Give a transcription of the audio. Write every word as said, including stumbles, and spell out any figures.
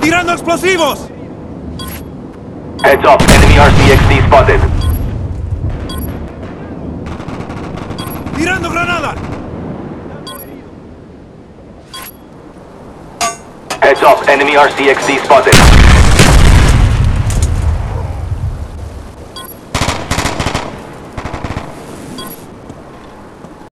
¡Tirando explosivos! Heads up, enemy R C X D spotted. ¡Tirando granada! Heads up, enemy R C X D spotted.